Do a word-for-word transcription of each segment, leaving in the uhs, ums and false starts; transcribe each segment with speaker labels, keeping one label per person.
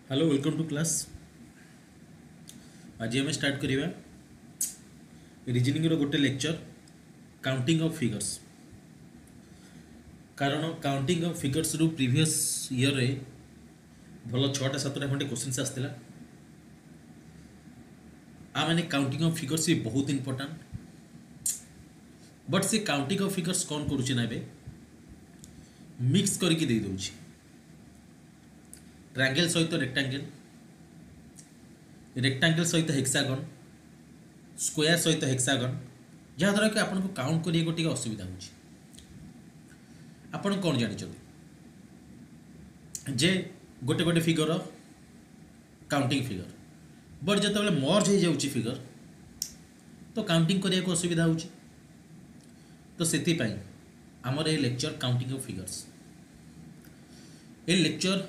Speaker 1: Hello welcome to class. आज आम start करिबा रीजनिंग रो गोटे लेक्चर काउंटिंग ऑफ फिगर्स। कारण काउंटिंग ऑफ फिगर्स रू प्रीवियस ईयर रे भल छटा सातटा खंडे क्वेश्चंस आसला। आ माने काउंटिंग ऑफ फिगर्स भी बहुत इंपोर्टेंट, बट से काउंटिंग ऑफ फिगर्स कौन करुचे ना बे मिक्स करके दे दउची ट्रायंगल सहित रेक्टांगल, रेक्टांगल सहित हेक्सागन, स्क्वायर सहित हेक्सागन, जहाँद्वारा कि आपको काउंट करिए टे असुविधा हो। आपन कौन जानी जे गोटे गोटे फिगर काउंटिंग फिगर, बट जो मर्ज हो जाऊँगी फिगर तो काउंटिंग करने को असुविधा हो। तो से आमर ये लेक्चर काउंटिंग ऑफ फिगर्स, ये लेक्चर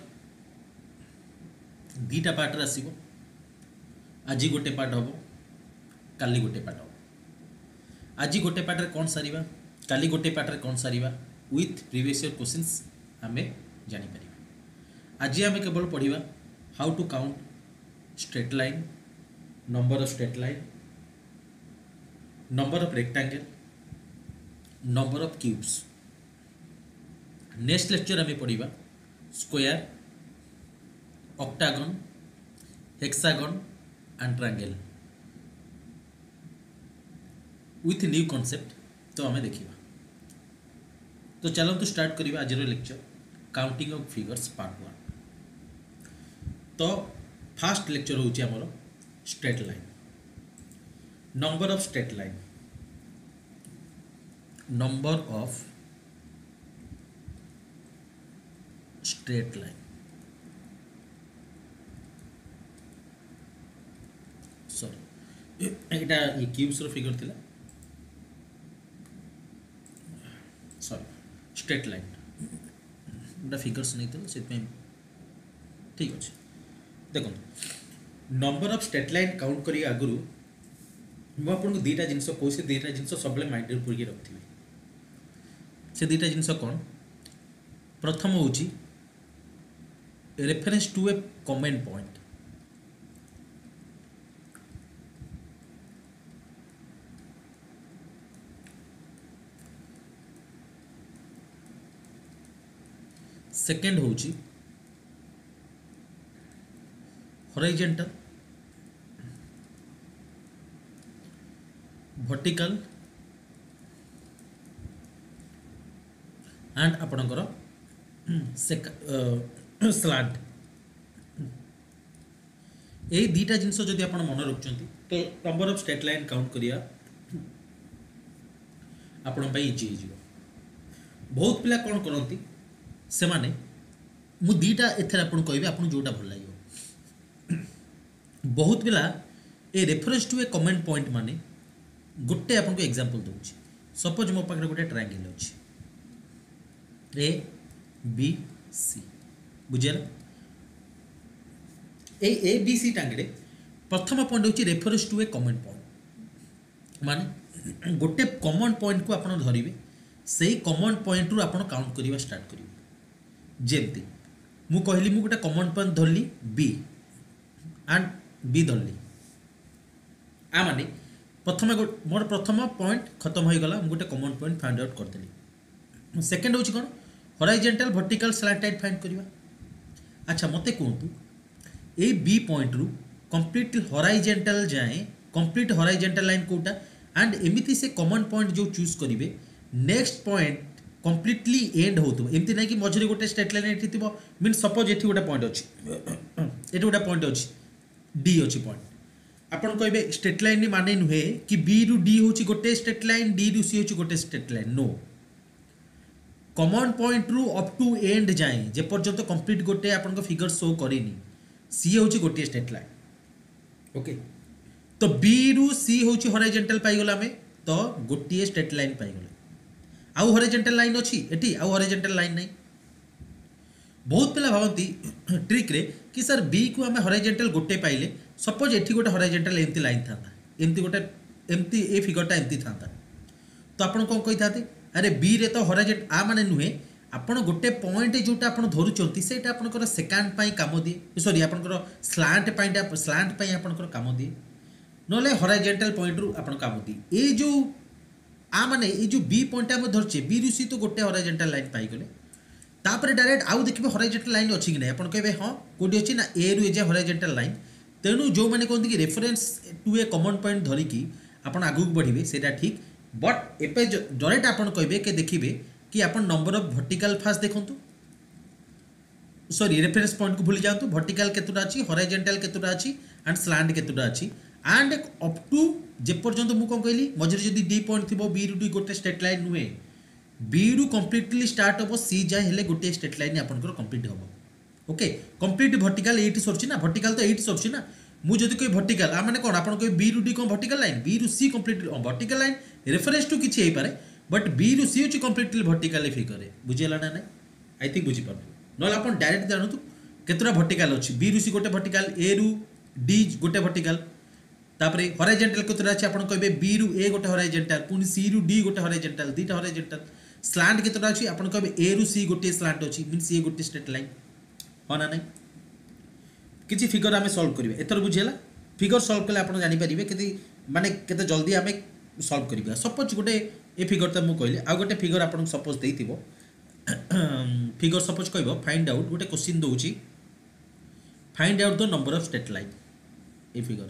Speaker 1: दीटा पार्ट आसो। आज गोटे पार्ट हम, काली गोटे पार्ट हम। आज गोटे पार्ट रे कौन सारिबा, काली गोटे पार्ट रे कौन सारिबा, विथ प्रीवियस ईयर क्वेश्चंस आमे जानि परिबा। आज आमे केवल पढ़िबा how to count straight line, number of straight line, number of rectangle, number of cubes. Next lecture आमे पढ़िबा square, octagon, hexagon and triangle with new concept. तो आमे देखिबा। तो चलो तो स्टार्ट करिबा आज lecture counting of figures part one. तो फर्स्ट लेक्चर होची हमरो straight line, number of straight line, number of straight line. Sorry एटा ये क्यूब्स रो फिगर थिला, सॉरी स्ट्रेट लाइन एटा फिगर्स नहीं थिला से ठीक अच्छे। देखो number of straight line count करी आगुरु मु आपन दीटा जिंस को से दीटा जिंस सबले माइंड रे पुरके रखथिबे। से दीटा जिंस कोन, प्रथम होची reference to a common point. Second होची हॉरिजॉन्टल, वर्टिकल एंड आपणकर स्लांट। यही दीटा जिनस जदि आप मन रखुंट तो number of straight line count करिया आपण इजी हो। बहुत पिला कौन करती से माने मु दीटा एथर आपन कहबे आपन जोटा भल लागियो। बहुत पिला ए reference to a common point माने गोटे आपन को एग्जांपल दूची। सपोज मो पाखरे गोटे ट्रायंगल अछि A B C, बुझियला। A A B C टांगरे प्रथम पॉइंट होची reference to a common point, माने गोटे कॉमन पॉइंट को आपन धरिबे, सेही कॉमन पॉइंट रु आपन काउंट करिवा स्टार्ट करिवे। जेमती मु कहली मु गोटे कॉमन पॉइंट धरली बी एंड बी धरली, आ माने प्रथम मोर प्रथम पॉइंट खत्म हो गला, मु गोटे कॉमन पॉइंट फाइंड आउट कर देली। सेकंड होची कोन, हॉरिजॉन्टल, वर्टिकल, स्लैंटेड फाइंड करिवा। अच्छा मते कहतु ए बी पॉइंट रु कंप्लीट हॉरिजॉन्टल जाए, कंप्लीट हॉरिजॉन्टल लाइन कोटा एंड एमिति से कॉमन पॉइंट जो चूज करिवे, नेक्स्ट पॉइंट कंप्लीटली एंड होतो। एमती नहीं कि मझरे गोटे स्ट्रेट लाइन एठी थिबो, मीन सपोज एठी गोटे पॉइंट अछि, एठी गोटे पॉइंट अछि डी अछि पॉइंट। आपण कहबे स्ट्रेट लाइन नि माने नुहे कि बी रु डी होछि गोटे स्ट्रेट लाइन, डी रु सी होछि गोटे straight line. No, common point रु अप टू एंड जाए जे पर्यंत कंप्लीट गोटे आपण को फिगर शो करिनी, सी होछि गोटे स्ट्रेट लाइन। ओके, तो बी रु सी होछि हॉरिजॉन्टल पाई गला में, तो गोटे स्ट्रेट लाइन पाई गला। आउ हॉरिजॉन्टल लाइन अछि एठी, आउ हॉरिजॉन्टल लाइन नहीं। बहुत पिला भावती ट्रिक रे कि सर बी को हमें हॉरिजॉन्टल गोटे पाइले, सपोज एठी गोटे हॉरिजॉन्टल एमती लाइन थाता, एमती गोटे एमती ए फिगरटा एमती थाता, तो आपण कोन कहि थाते अरे बी रे तो हॉरिजॉन्टल आ माने नुहे ଆପଣ ଗୋଟେ ପଏଣ୍ଟ ଯେଉଁଟା ଆପଣ ଧରୁଛନ୍ତି ସେଇଟା ଆପଣଙ୍କର ସେକାଣ୍ଡ ପାଇଁ କାମ ଦିଏ ସରି ଆପଣଙ୍କର ସ୍ଲାଣ୍ଟ ପାଇଁଟା ସ୍ଲାଣ୍ଟ ପାଇଁ ଆପଣଙ୍କର କାମ ଦିଏ ନହେଲେ ହରାଇଜେଣ୍ଟାଲ ପଏଣ୍ଟରୁ ଆପଣ କାମ ଦିଏ ଏଇ ଯେଉଁ आ माने ये जो बी पॉइंट आम धरचे बी रु सी तो गोटे हराइजेंटाल लाइन पाइगले तापर डायरेक्ट आउ देखिए हराइजेंटाल लाइन अच्छी कि ना आप कहे हाँ कौटी अच्छी ना ए रु ए जाए हराइजेंटाल लाइन तेणु जो मैंने कहते कि reference to a common point धरिकी आप आगू बढ़े से ठीक बट एपे डायरेक्ट आप कहे कि देखिए कि आप नंबर ऑफ वर्टिकल फास्ट देखूँ सॉरी रेफरेन्स पॉइंट को भूली जातु वर्टिकल केतुटा अच्छी हराइजेंटाल केतुटा अच्छी एंड स्लांट केतुटा अच्छी एंड अप टू जेपर्यंत मुझे कौन कहली मझे जब डी पॉइंट थी बी रु डी गोटे स्ट्रेट लाइन नुहे बी रु कम्प्लीटली स्टार्ट हम सी जाए हेले गोटे स्ट्रेट लाइन आपंकर कम्प्लीट हम ओके कम्प्लीट वर्टिकल ये सर ना वर्टिकल तो ये सर ना मुझे कह वर्टिकल आ मैंने कौन आप बी रु डी कौन वर्टिकल लाइन बी रु C complete vertical line reference to किसी पारे बट बी रु सी हूँ कम्प्लीटली वर्टिकल फिगर बुझीगला ना ना आई थिंक बुझीपार ना आप डायरेक्ट जानतु केतटा वर्टिकल अच्छी बी रु सी गोटे वर्टिकल ए रु डी गोटे वर्टिकल तापर हराइजेंटाल केतटा अच्छे आप कहे बी रु ए गोटे हराइजेंटाल पुणी सी रु डी गोटे हराइजेंटाल दुईटा हराइजेंटाल स्लांट केतटा अच्छी आप कहे ए रु सी गोटे स्लांट अच्छी मीन सी गोटे स्ट्रेट लाइन हाँ ना ना किसी फिगर आम सल्व करेंगे एथर बुझीगला फिगर सल्व कले आप जापर कि माने केते जल्दी आम सल्व करा सपोज गोटे ए फिगर तो मुझे कहली आ गोटे फिगर आप सपोज दे फिगर सपोज कह फाइंड आउट गोटे क्वेश्चन दूसरी find out the number of straight line a figure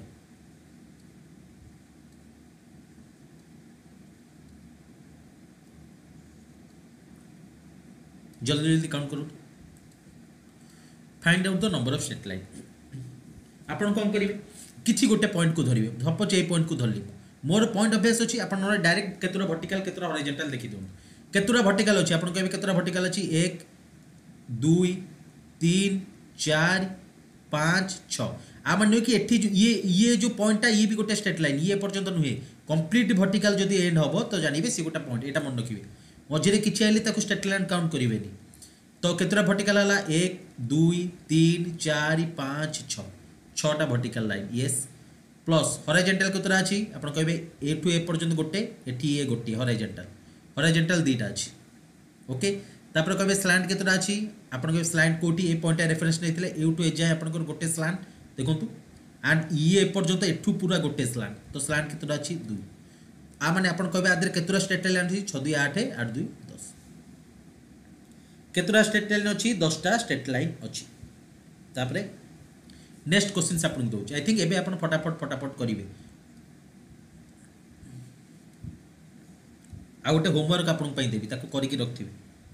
Speaker 1: जल्दी जल्दी काउंट करूँ find out the number of straight line आपन कौन करेंगे किसी गोटे पॉइंट को धरिए सपोज ये पॉइंट को धरली मोर पॉइंट अभ्यास अच्छी आप डायरेक्ट केतुरा वर्टिकल केतुरा हॉरिजॉन्टल देखि दियौ केतुरा वर्टिकल अच्छी आप कहे केतुरा वर्टिकल अच्छी एक दुई तीन चार पाँच छः आ मान कि एठी ये ये जो पॉइंटा ये भी गोटे स्ट्रेट लाइन ये पर्यंत नुहे कंप्लीट वर्टिकल जब एंड हम तो जानवे सी गोटे पॉइंट यहाँ मन रखिए मझे किसी आइले स्ट्रेट लाइन काउंट करेंगे तो केतरा वर्टिकल है एक दुई तीन चार पाँच छः छटा vertical line yes plus horizontal केतरा अच्छी आप कहे ए टू ए पर्यंत गोटे एटी ए गोटे हॉरिजॉन्टल हॉरिजॉन्टल दुईटा अच्छी ओके तापर कहे स्लांट केतरा अच्छी आप कहे स्लांट कोटी ए पॉइंट रेफरेन्स नहीं ए टू ए जाए आप गोटे स्लांट देखूँ एंड ये पर्यंत एठू पूरा गोटे स्लांट तो स्लांट केतरा अच्छी दुई आ माने आप कहे आदि केतुरा स्ट्रेट लाइन अच्छी छः दुई आठ आठ दुई दस केतुरा स्ट्रेट लाइन अच्छी दसटा स्ट्रेट लाइन अच्छी तापरे नेक्स्ट क्वेश्चन आपको दूसरी आई थिंक एबे आपण फटाफट फटाफट करेंगे आ गोटे होमवर्क आपन देवी ताको करके रखिए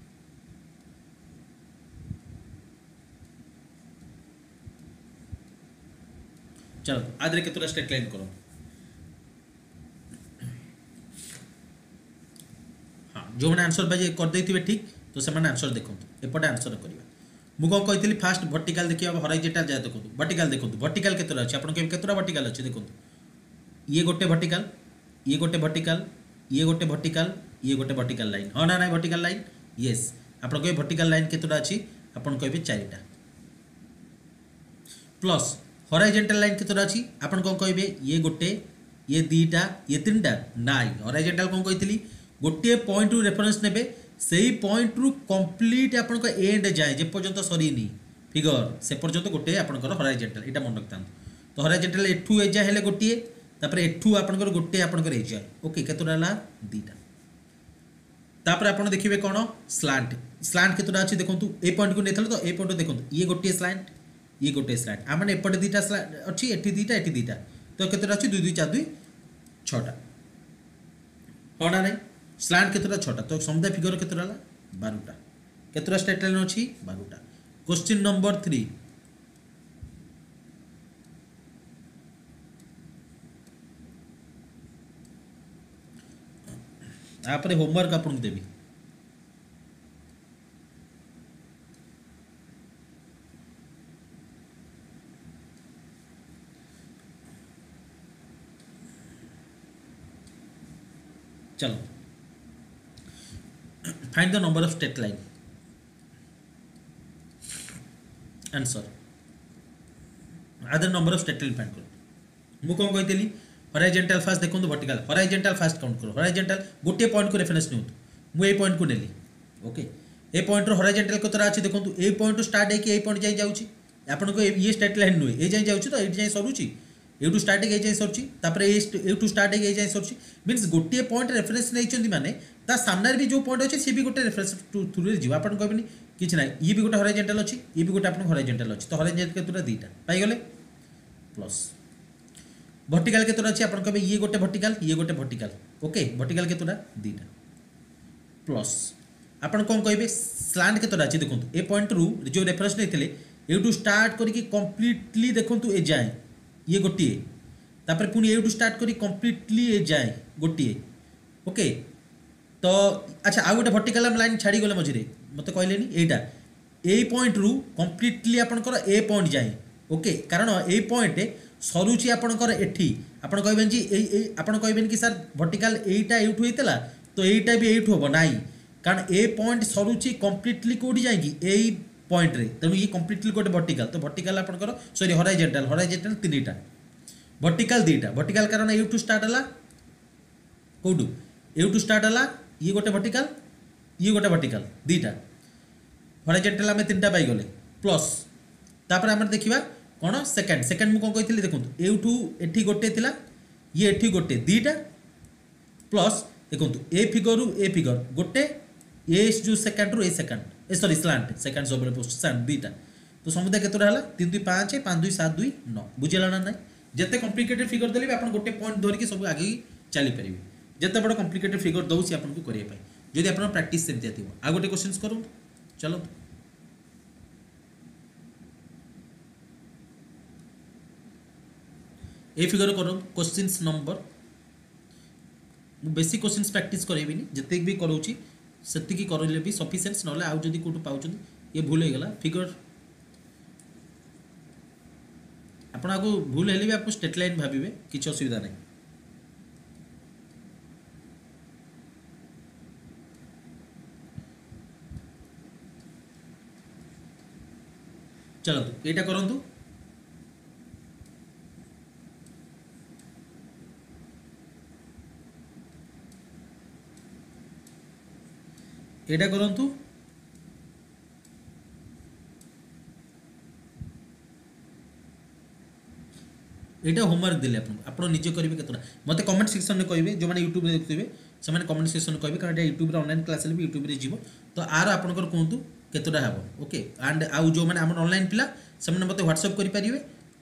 Speaker 1: चलो आदि केतुरा स्ट्रेट लाइन करो हाँ जो मैंने आंसर बाजे करदे ठीक तो से आंसर देखो एपटे आंसर करवा मुझे कौन कही फास्ट वर्टिकल देखिए हॉरिजॉन्टल जाए देखो वर्टिकल देखो वर्टिकल केतरा अच्छे आपन केतरा वर्टिकल अच्छे देखो ये गोटे वर्टिकल ये गोटे वर्टिकल ये गोटे वर्टिकल ये गोटे वर्टिकल लाइन हाँ ना ना वर्टिकल लाइन येस आप कहे वर्टिकल लाइन केतरा अच्छी आपन कहे चारिटा प्लस हॉरिजॉन्टल लाइन केतरा अच्छी आपन कौन कहे ये गोटे ये दीटा ये तीन टा नाई हॉरिजॉन्टल कौन कही गोटे पॉइंट रु रेफरेन्स नेबे सेही पॉइंट रु कंप्लीट आपन को एंड जाए जे पर्यंत सरीनी फिगर से पर्यंत गोटे आपनकर हॉरिजॉन्टल एटा मन रखता तो हॉरिजॉन्टल एठू ए जाए हेले गोटे तापर एठू आपनकर गोटे आपनकर ए जाए ओके केतरा ला दीटा तापर आपन देखिबे कोन स्लांट स्लांट केतरा अछि देखंतु ए पॉइंट को नेथल तो ए पॉइंट देखंतु ये गोटे स्लांट ये गोटे स्लांट आ माने एपटे दीटा स्लांट अछि एठी दीटा एठी दीटा तो केतरा अछि दुई दुई चार दुई छटा होना नहीं स्लांट केतरा छटा तो समुदाय फिगर केतरा ला बारह केतरा स्ट्रेट लाइन अछि बारह क्वेश्चन नंबर थ्री आपरे होमवर्क आपन देबी चलो find the number of straight line answer other number of straight line find करो मु कौन कही हॉरिजॉन्टल फास्ट देखो वर्टिकल हॉरिजॉन्टल फास्ट काउंट करो हॉरिजॉन्टल गोटे पॉइंट को रेफरेन्स नियंतु मु ए पॉइंट को नेली ओके ए पॉइंट हॉरिजॉन्टल केतरा अछि देखंतु ए पॉइंट स्टार्ट होकि ए पॉइंट जाई जाउची आपन को ये स्ट्रेट लाइन नुए ए जाई जाउची तो ए जाई सरुची एटू स्टार्ट होकि ए जाई सरुची तापर एटू स्टार्ट होकि ए जाई सरुची मींस गोटे पॉइंट रेफरेंस नैचंदी माने ता सामने भी जो पॉइंट अछि से भी गोटे रेफरेंस थ्रू रे जीवा आपन कहबनी किछ नै ये भी गोटे हॉरिजॉन्टल अछि ये भी गोटे आपन हॉरिजॉन्टल अछि तो हॉरिजॉन्टल केतरा दीटा पाई गेले प्लस वर्टिकल केतरा अछि आपन कहबे ये गोटे वर्टिकल ये गोटे वर्टिकल ओके वर्टिकल केतरा दीटा प्लस आपन कोन कहबे स्लांट केतरा अछि देखंतु ए पॉइंट रू जो रेफरेंस नैथिले एटू स्टार्ट करके कंप्लीटली देखंतु ए जाय ये गोटिए तापर पुनी एटू स्टार्ट करी कंप्लीटली ए जाय गोटिए ओके तो अच्छा आ गोटे वर्टिकल लाइन छाड़ी गले मझिरे मते कहलेनी एटा ए पॉइंट रू कंप्लीटली आपनकर ए पॉइंट जाय ओके कारण ए पॉइंट सरुची आपनकर एठी आपन कहबेन जी ए आपन कहबेन कि सर वर्टिकल एटा एठू हेतला तो एटा भी एठू हो नाही कारण ए पॉइंट सरुची कंप्लीटली कोडी जायगी ए पॉइंट रे तेणु ये कंप्लीटली गोटे वर्टिकल तो वर्टिकल आपनकर सॉरी हॉरिजॉन्टल हॉरिजॉन्टल तीनटा वर्टिकल दीटा वर्टिकल कारण एठू स्टार्ट हला कोडू एठू स्टार्ट हला ये गोटे वर्टिकल ये गोटे वर्टिकल दीटा हॉरिजॉन्टल आमे तीनटा पाई गले प्लस तापर आमे देखिबा कोन सेकंड सेकंड मु कोन कहितली देखंतु एठू एठी गोटे थिला ये एठी गोटे दीटा प्लस देखंतु ए फिगर रु ए फिगर गोटे ए जो सेकंड रु A second A sorry slant second सब पोस्ट स्लांट दीटा तो समुदाय केतरा हला तीन दुई पाँच पाँच दुई सात दुई नौ बुझिला ना नै जते कॉम्प्लिकेटेड फिगर देले आपन गोटे पॉइंट धरि के सब आगे चली परिबे जते बड़ कॉम्प्लिकेटेड फिगर दउसी आपन को करिए पाई जदि आपन प्रैक्टिस सेमतिया थिबो आ गोटे क्वेश्चंस करू चलो ए फिगर करो questions number basic questions practice करेबिनी जते भी करूची सेति की करले भी सफिशिएंट नले आउ जदि कोटु पाउचन ये भूल हो गला फिगर आपण आगो भूल हेले भी आपको स्ट्रेट लाइन भाबिबे किछ असुविधा नहीं चलो एटा करंतु एटा करंतु एटा होमवर्क दिले आपन आपन निजे करिवे केतरा मते कमेंट सेक्शन में कहिबे जो माने YouTube रे देखथिबे से माने कमेंट सेक्शन में कहिबे कारण एटा YouTube रे ऑनलाइन क्लास ले भी YouTube रे जीवो तो आर आपन कर कोंतु केतरा हबो ओके एंड आउ जो माने हमन ऑनलाइन पिला से माने मते WhatsApp करि परिबे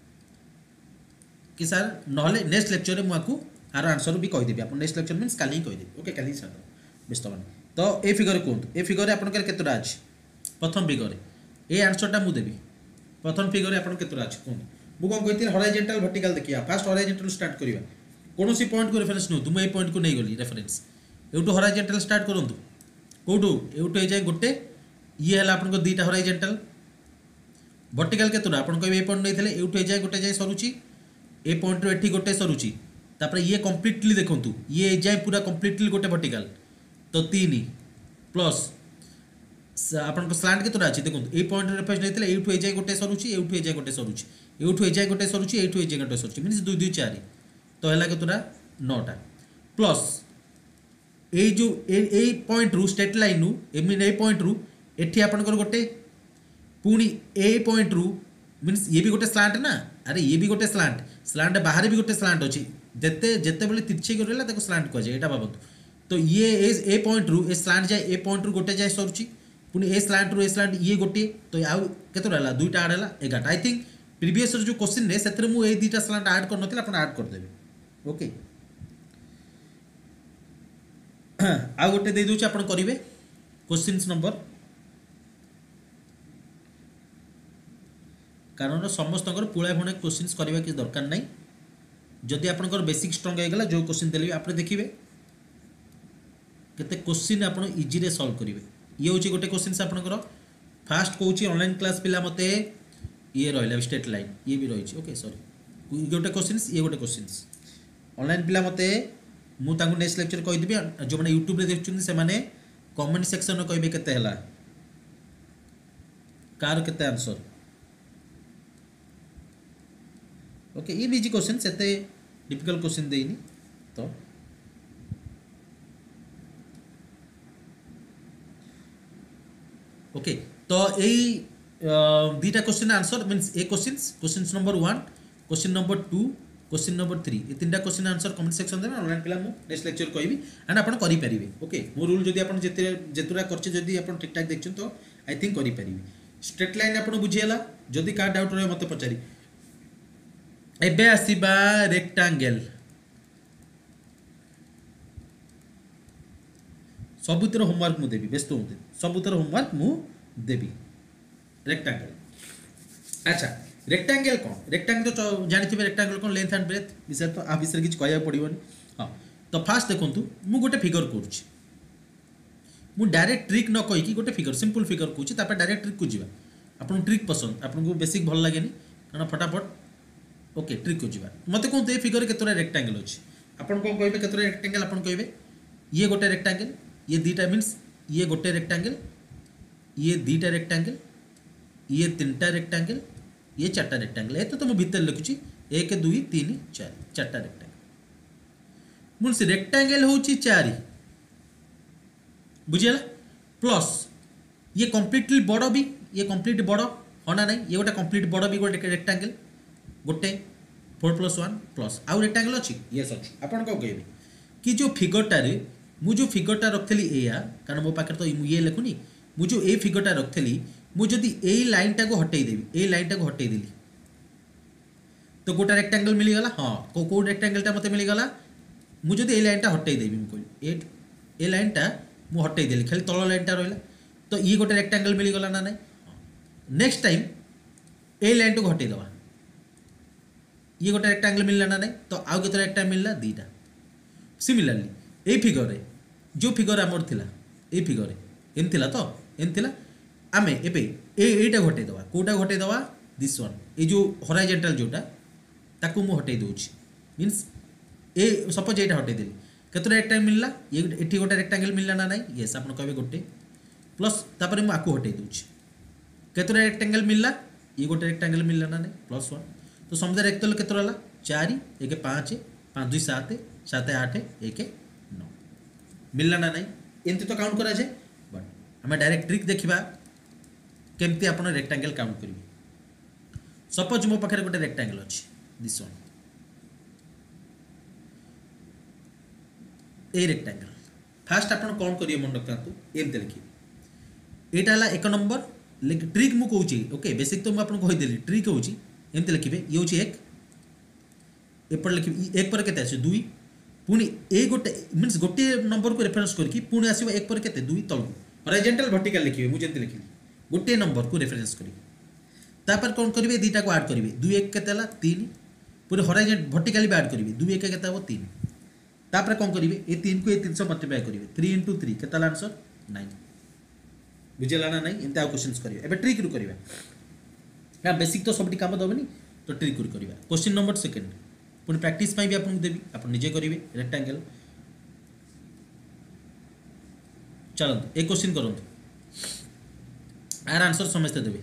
Speaker 1: कि सर नहले नेक्स्ट लेक्चर रे मुआकू आर आंसर भी कहि देबे आपन नेक्स्ट लेक्चर मींस काली ही कहि देबे ओके काली सर बेस्ट वन तो ए फिगर कोंतु ए फिगर रे आपन कर केतरा अछि प्रथम फिगर ए आंसर टा मु देबी प्रथम फिगर रे आपन केतरा अछि कोन मु कोन कहिथिल हॉरिजॉन्टल वर्टिकल देखिया फर्स्ट हॉरिजॉन्टल स्टार्ट करिवा कोनोसी पॉइंट को रेफरेंस नो तुम ए पॉइंट को नै गली रेफरेंस एटू हॉरिजॉन्टल स्टार्ट करंतु कोडू एटू ए जाय गोटे ये हला आपन को दीटा हॉरिजॉन्टल वर्टिकल केतरा आपन कहबे ए पॉइंट नैथिले एटू ए जाय गोटे जाय सरुची ए पॉइंट रो एठी गोटे सरुची तापर ये कंप्लीटली देखंतु ये जाय पूरा कंप्लीटली गोटे वर्टिकल तो तीन प्लस आपन को स्लांट केतरा अछि देखंतु ए पॉइंट रेफरेंस नैथिले एटू ए जाय गोटे सरुची एटू ए जाय गोटे सरुची एटू ए जाय गोटे सरुची एटू ए जाय गोटे सरुची मींस दो दो चार तो हला केतरा नौटा प्लस ए जो ए पॉइंट रू स्ट्रेट लाइन रू ए मीन ए पॉइंट रू एठी आपन को गोटे पुनी ए पॉइंट रू मींस ये भी गोटे स्लांट ना अरे ये भी गोटे स्लांट स्लांट बाहर भी गोटे स्लांट अछि जते जते बेले तिरछे करला ताको स्लांट को जाय एटा बाबत तो ये ए पॉइंट रू ए स्लांट जाय ए पॉइंट रू गोटे जाय सरुची पुनी ए स्लांट रू ए स्लांट ये गोटे तो आउ केतो रहला दुईटा आड हला एगारटा आई थिंक प्रीवियस जो क्वेश्चन ने सेतरे मु ए दुईटा स्लांट ऐड कर नथिला अपन ऐड कर देबे ओके आ गोटे दे दोछ अपन करिवे क्वेश्चंस नंबर कारण समस्त पुला फुणे क्वेश्चंस करबा कि दरकार नहीं जदि आपनकर बेसिक स्ट्रांग हो गला जो क्वेश्चन देले आपने देखिबे केते क्वेश्चन आपन इजी रे सॉल्व करिवे ये होची गोटे क्वेश्चन आपनकर फास्ट कहूची ऑनलाइन क्लास पिला मते ये रहिला स्ट्रेट लाइन ये भी रही ओके सॉरी गोटे क्वेश्चन ये गोटे क्वेश्चन ऑनलाइन पिला मते मु तांको नेक्स्ट लेक्चर कहि दिबे जो माने YouTube रे देखछुन से माने कमेंट सेक्शन में कहबे केते हला कार केते आंसर ओके ये बीजी क्वेश्चन सेते डिफिकल्ट क्वेश्चन देइनी तो तो यही दुईटा क्वेश्चन आंसर मीन्स ए question question number one question number two question number three ये तीन क्वेश्चन आंसर कमेंट सेक्शन देना ऑनलाइन पिला मु नेक्स्ट लेक्चर कहबी एंड आपन करि परिबे ओके मो रूल जदी आपन जेते जेतुरा करचे जदी आपन ठीक ठाक देखछन तो आई थिंक करि परिबे स्ट्रेट लाइन आपन बुझियला जदी का डाउट रहे मते पचारी एबे आसीबा रेक्टेंगल सबुतर होमवर्क मु देबी व्यस्त होते सबुतर होमवर्क मु देबी रेक्टेंगल अच्छा रेक्टेंगल कौन रेक्टेंगल तो जानिथिबे रेक्टेंगल कौन लेंथ एंड ब्रेथ विषय तो आ विषय किछ कहया पड़िबोनी हां तो फास्ट देखंतु मु गोटे फिगर करूची मु डायरेक्ट ट्रिक न कहि कि गोटे फिगर सिंपल फिगर करूची तापर डायरेक्ट ट्रिक को जीवा आपन ट्रिक पसंद आपन को बेसिक भल लागेनी कारण फटाफट ओके ट्रिक को जीवा मते कोन ए फिगर केतरा रेक्टेंगल अछि आपन कोन कहबे केतरा रेक्टेंगल आपन कहबे ये गोटे रेक्टेंगल ये दीटा मीन्स ये गोटे रेक्टेंगल ये दीटा रेक्टेंगल ये तीनटा रेक्टेंगल ये चारटा रेक्टेंगल ये तो तुम भीतर लिखुची एक दुई तीन चार चारटा रेक्टेंगल मुझे रेक्टेंगल होची चारि बुझिला प्लस ये कंप्लीटली बड़ भी ये कंप्लीट बड़ हना नहीं ये गोटे कंप्लीट बड़ भी गोटे रेक्टेंगल गोटे फोर प्लस वन प्लस आउ रेक्टेंगल अच्छी यस अच्छी आपन को कहबे कि जो फिगरटा रे मु जो फिगरटा रखली एया कारण मो पाखे तो ये लिखुनी मु जो ए फिगरटा रखली मु जदि ए लाइनटा को हटई देबी ए लाइनटा को हटई देली तो गोटा रेक्टेंगल मिली गला हां को को रेक्टेंगलटा मते मिली गला मु जदि ए लाइनटा हटई देबी मु कोइ ए ए लाइनटा मु हटई देली खाली तळ लाइनटा रहला तो ये गोटे रेक्टेंगल मिली गला ना नहीं नेक्स्ट टाइम ए लाइन को हटई दवा ये गोटे रेक्टेंगल मिलला ना नहीं तो आउ केते रेक्टेंगल मिलला दीटा सिमिलरली ए फिगर रे जो फिगर आमर थिला ए फिगर रे एन थिला तो एन थिला आमे एबे ए एटा घटे दवा कोटा घटे दवा दिस वन ए जो हॉरिजॉन्टल जोटा ताकू मु हटे दोछि मींस ए सपोज एटा हटे देली केतरा रेक्टेंगल मिलला ये एठी गोटा रेक्टेंगल मिलला ना नहीं यस आपन कहबे गोटे प्लस तापर मु आकू हटे दोछि केतरा रेक्टेंगल मिलला ये गोटे रेक्टेंगल मिलला ना नहीं प्लस वन तो समुदाय रेक्टेंगल केतरा ला चार एक पाँच पाँच दुई सात सात आठ एक नौ मिलला ना नहीं एमती तो काउंट करा जाए बट आम डायरेक्ट ट्रिक देखा केमती आप रेक्टेंगल काउंट करेंगे सपोज मो पाखे गोटे रेक्टेंगल अच्छी दिस वन ए रेक्टेंगल फास्ट आप कौन करिए मन रखता एमती लिखिए यहाँ है एक नंबर ट्रिक मु कहूँ ओके बेसिक तो मुझे कहीदेली ट्रिक हूँ एमती लिखे ये हूँ एक एपट लिखी एक पर केते आसे दुई पुणी ए गोटे मीन्स गोटे नंबर को रेफरेंस करके पुणी आसो एक पर केते दुई तल हॉरिजॉन्टल वर्टिकल लिखिए मुझे लिखिली गोटे नंबर को रेफरेंस करेंगे तापर कौन करेंगे दुईटा को ऐड करेंगे दुई एक केते तीन पूरे हॉरिजॉन्टल वर्टिकली भी ऐड करेंगे दुई एक केते हम तीन तापर कौन करेंगे ये तीन को ये तीन सौ मल्टीप्लाई करेंगे थ्री इंटू थ्री केते आंसर नाइन बुझेगा ना नहीं एमती आउ क्वेश्चन करेंगे एबे ट्रिक रु करिवा ना बेसिक तो सबटी काम दबनी तो ट्रिक रु करिवा क्वेश्चन नंबर सेकंड पुणी प्रैक्टिस भी आपको देवी आप निजे करेंगे रेक्टेंगल चलते एक क्वेश्चन करूँ आर आंसर समझते देवे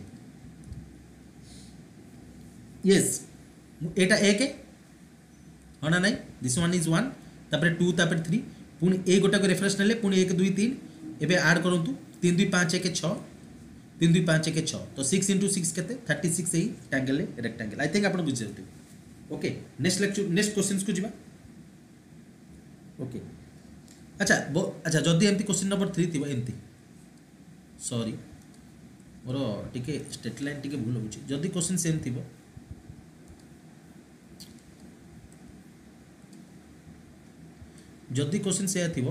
Speaker 1: यस एटा एक है हाँ ना नहीं दिस वन इज वन तापर टू तापर थ्री पुणी ए गोटा को रेफरेंस नेले पुणी एक दुई तीन एबे ऐड करूँ तीन दुई पाँच एक छः तीन दुई पाँच एक छः तो सिक्स इंटू सिक्स के थर्टी सिक्स यही ट्रायंगल रेक्टेंगल आई थिंक आप बुझे okay next lecture next question को जीवा ओके अच्छा बो अच्छा जदि एमती क्वेश्चन नंबर थ्री थी एमती सॉरी मोर टिके स्टेट लाइन टिके भूल होची जदि क्वेश्चन सेम थी जदि क्वेश्चन से थी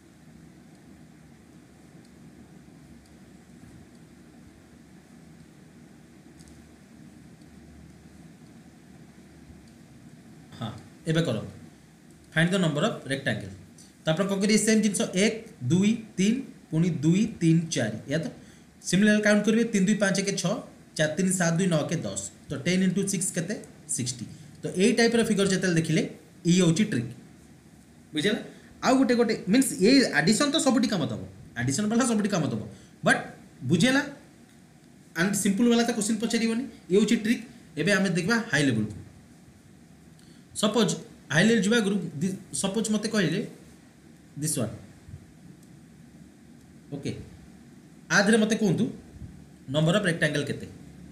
Speaker 1: हाँ एबे करो find the number of rectangle तापर कौन करिए सेम जिनस एक दुई तीन पुणी दुई तीन चार या तो सिमिलर काउंट करेंगे तीन दुई पाँच एक छः चार तीन सात दुई नौ के दस तो टेन इंटू सिक्स के सिक्सटी तो यही टाइप फिगर जो देखिले ये हूँ ट्रिक बुझे आउ गोटे गोटे मीन्स ये आडिशन तो सबुटी काम दब आडिशन वाला सबुटी काम दब बट बुझेला एंड सिंपल वाला तो क्वेश्चन पचारिबनी ये हूँ ट्रिक एबे आमे देखबा हाई लेवल को सपोज हाई लेवल जुवा ग्रुप सपोज मते कहले दिस वन ओके आधरे मते कहतु नंबर ऑफ रेक्टेंगल केते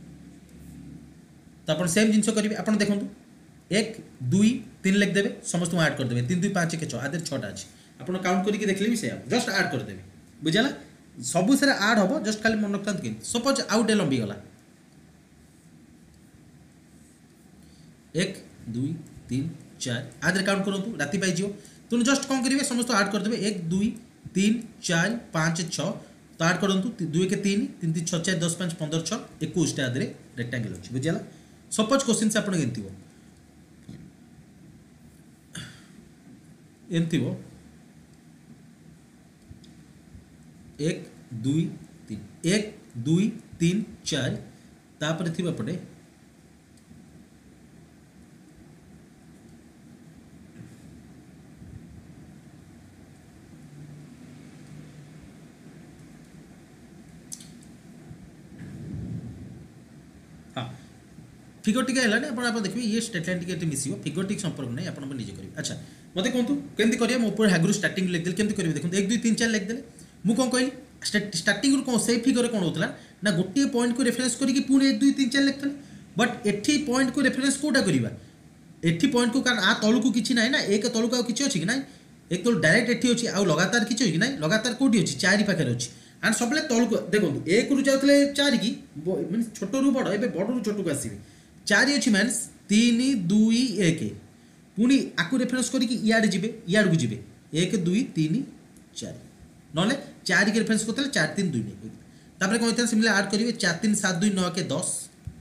Speaker 1: तो अपन सेम जिनस करेंगे अपन देखो एक दुई तीन लिख देवे समस्त ऐड करदे तीन दुई पाँच एक छः आधे छटा अच्छी आप काउंट करके देखले भी से जस्ट ऐड करदे बुझेगा सबू से ऐड हम जस्ट खाली मन रखता कि सपोज आउ डे लंबी गला एक दुई तीन चार आधे काउंट करूँ राति पाई तुम जस्ट कौन करेंगे समस्त ऐड करदे एक दुई तीन चार पाँच छः तो ऐड करूँ दुई के तीन तीन तीन छः चार दस पाँच पंद्रह छः इक्कीस आधे रेक्टांगल अच्छी बुझेगा सपोज क्वेश्चन से आप एमती एमती एक दुई तीन एक दुई तीन चार तापर थी पटे हाँ फिगर टी है आप देखिए ये स्टेटलाइन टी मिस फिगर टी संपर्क नहीं आप निजे करेंगे अच्छा मत कहतु केमती करिए मो ऊपर हागुर स्टार्टिंग लिखदेली केमती करेंगे देखो एक दुई तीन चार लिखदेले मु कौन कहली स्टार्टिंग कौन से फिगर कौन होता ना गोटे पॉइंट को रेफरेंस करके पुणी एक दुई तीन चार लिखते बट एठी पॉइंट को रेफरेंस कोटा करवा एठी पॉइंट को कारण आ तलू को किसी ना ना एक तलू को किसी अच्छी कि ना एक तलू डायरेक्ट एठी अच्छी आउ लगातार किसी कि ना लगातार कौटी अच्छी चारि पाखे अच्छी एंड सब तलू को देखो एक रु जाते चार की मीन छोट रु बड़ ए बड़ रु छोट को आसवे चार अच्छी मीनस तीन दुई एक पुणी आपको रेफरेंस करके इयाड़े जी इयाड़ को जी एक दुई तीन चार ना चार के रेफरेंस करते चार तीन दुई नहीं कौन सिमिलर ऐड करेंगे चार तीन सात दुई नौ के दस